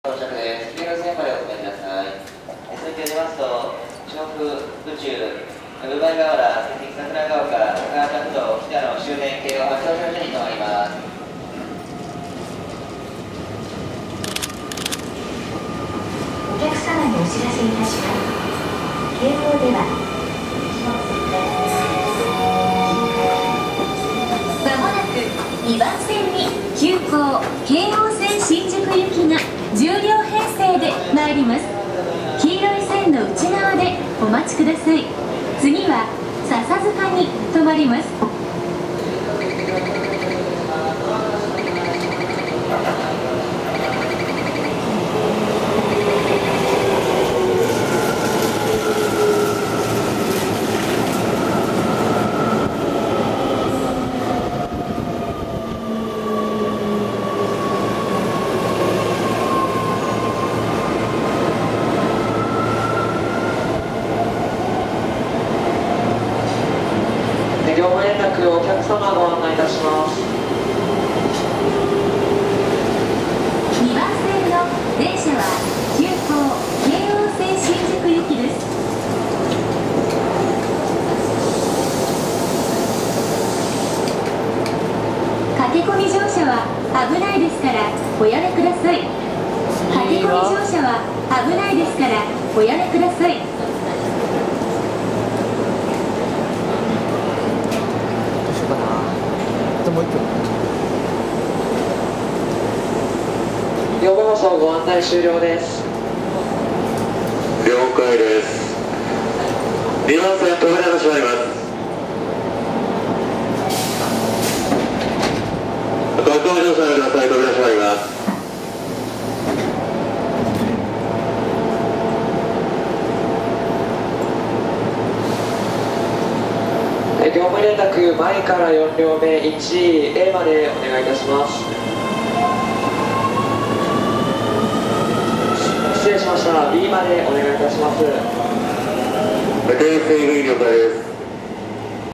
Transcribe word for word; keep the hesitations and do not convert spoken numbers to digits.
到着です。黄色い線までお止めください。続いて出ますと、調布、宇宙、分配河原、関桜ヶ丘、高畑不動、北野終電京王八王子所に停まります。 お客様にお知らせいたします。京王ではまもなくにばん線に急行京王線新宿行きがじゅう両編成で参ります。黄色い線の内側でお待ちください。次は笹塚に停まります。 業務連絡をお客様ご案内いたします。 にばん線の電車は急行京王線新宿行きです。駆け込み乗車は危ないですからおやめください。駆け込み乗車は危ないですからおやめください。 業務放送ご案内終了です。 了解です。にばん線扉が閉まります。バックアウトされてください。扉閉まります。 業務連絡前からよん両目 いちエー までお願いいたします。失礼しました。 ビー までお願いいたします。 定性了解です。